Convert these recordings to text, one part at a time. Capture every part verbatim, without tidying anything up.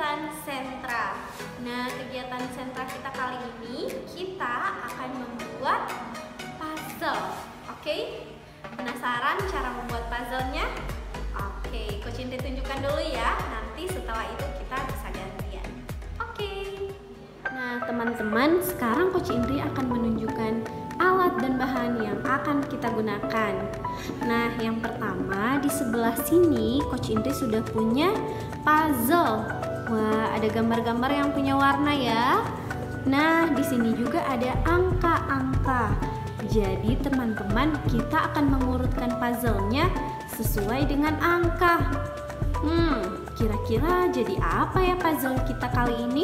kegiatan sentra. Nah, kegiatan sentra kita kali ini kita akan membuat puzzle. Oke? Penasaran cara membuat puzzle-nya? Oke, Coach Indri tunjukkan dulu ya. Nanti setelah itu kita bisa gantian. Oke. Nah, teman-teman, sekarang Coach Indri akan menunjukkan alat dan bahan yang akan kita gunakan. Nah, yang pertama di sebelah sini Coach Indri sudah punya puzzle. Wah, ada gambar-gambar yang punya warna ya. Nah, di sini juga ada angka-angka. Jadi teman-teman, kita akan mengurutkan puzzle-nya sesuai dengan angka. Hmm, kira-kira jadi apa ya puzzle kita kali ini?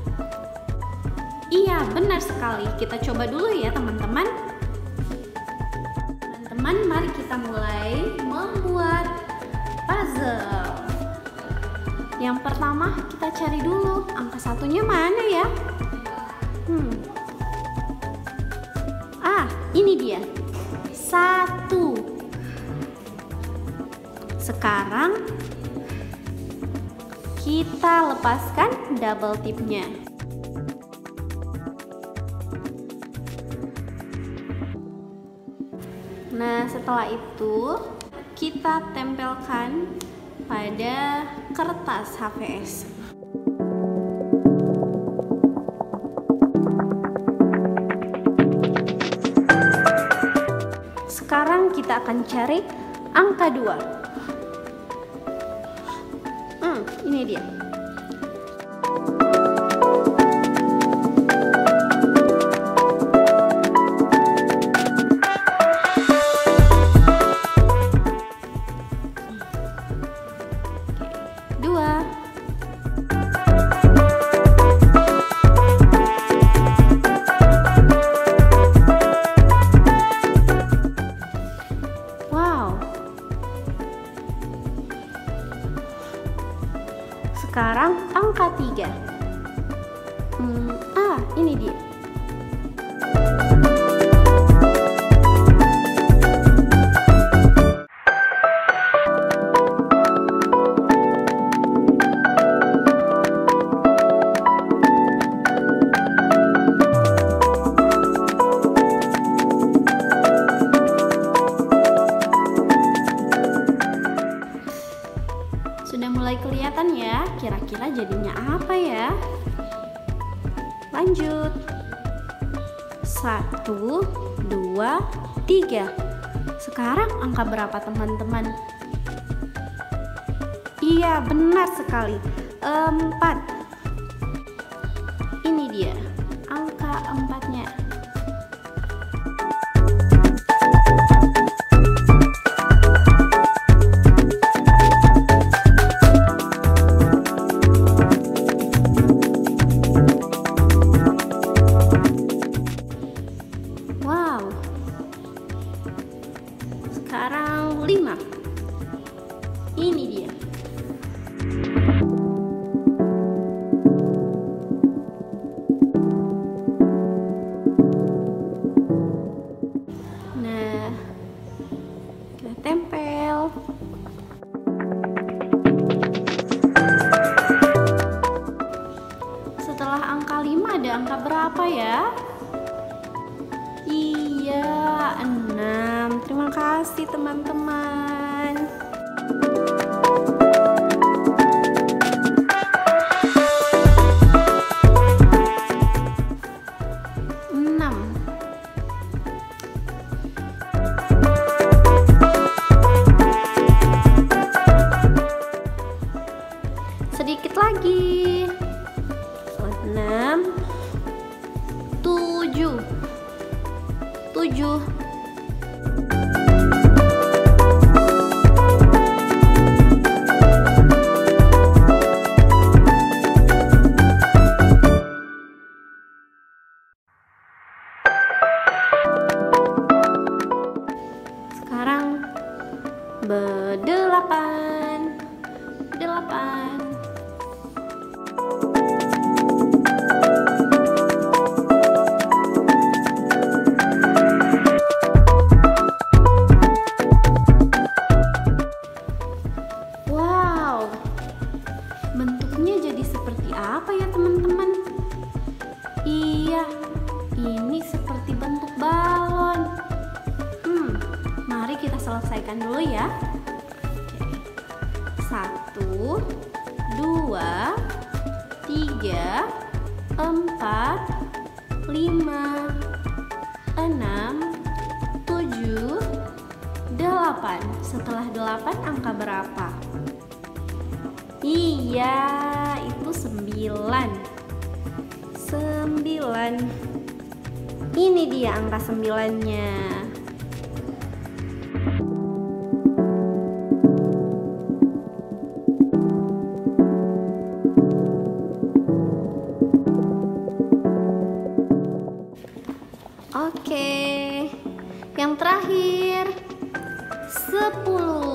Iya, benar sekali. Kita coba dulu ya teman-teman. Teman-teman, mari kita mulai membuat puzzle. Yang pertama kita cari dulu angka satunya mana ya? Hmm. Ah, ini dia. Satu. Sekarang kita lepaskan double tipnya. Nah, setelah itu kita tempelkan pada kertas H V S. Sekarang kita akan cari angka dua. Hmm, ini dia. Dua. Wow. Sekarang angka tiga. Hmm, ah, ini dia. Sudah mulai kelihatan ya, kira-kira jadinya apa ya? Lanjut. Satu, dua, tiga. Sekarang angka berapa teman-teman? Iya, benar sekali. Empat. Ini dia, angka empatnya. Sekarang lima. Ini dia. Nah, kita tempel. Setelah angka lima ada angka berapa ya? Iya, enam. Terima kasih teman-teman. Enam. Sedikit lagi. Enam. Tujuh. Tujuh. Sekarang berdelapan. Delapan. Bentuknya jadi seperti iya, ini seperti bentuk balon. Hmm, mari kita selesaikan dulu ya. Oke. Satu, dua, tiga, empat, lima, enam, tujuh, delapan. Setelah delapan angka berapa? Iya, itu sembilan. Sembilan. Ini dia angka sembilannya. Oke, yang terakhir sepuluh.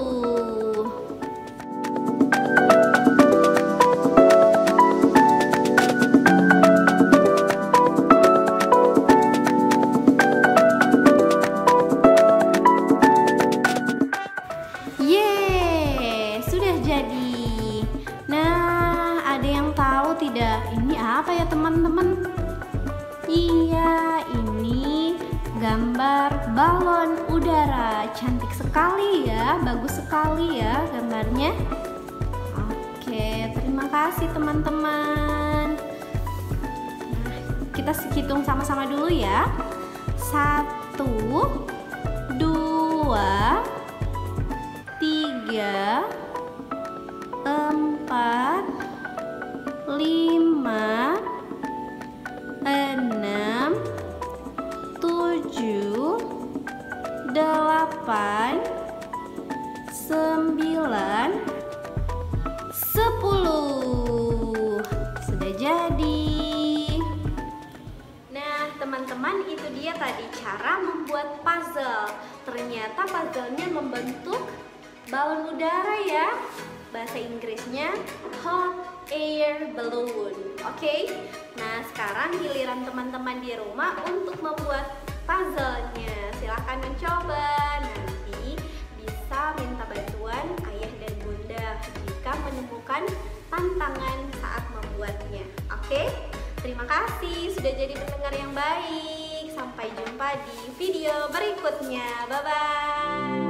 Yeay, sudah jadi. Nah, ada yang tahu tidak? Ini apa ya teman-teman? Iya, ini gambar balon udara. Cantik sekali ya, bagus sekali ya gambarnya. Oke, terima kasih teman-teman. Nah, kita hitung sama-sama dulu ya. Satu, dua, tiga, empat, lima, enam, tujuh, delapan, sembilan, sepuluh. Sudah jadi. Nah, teman-teman, itu dia tadi cara membuat puzzle. Ternyata puzzle-nya membentuk balon udara ya. Bahasa Inggrisnya hot air balloon. Oke, okay? Nah sekarang giliran teman-teman di rumah untuk membuat puzzle-nya. Silahkan mencoba. Nanti bisa minta bantuan ayah dan bunda jika menemukan tantangan saat membuatnya. Oke, okay? Terima kasih sudah jadi pendengar yang baik. Sampai jumpa di video berikutnya. Bye-bye.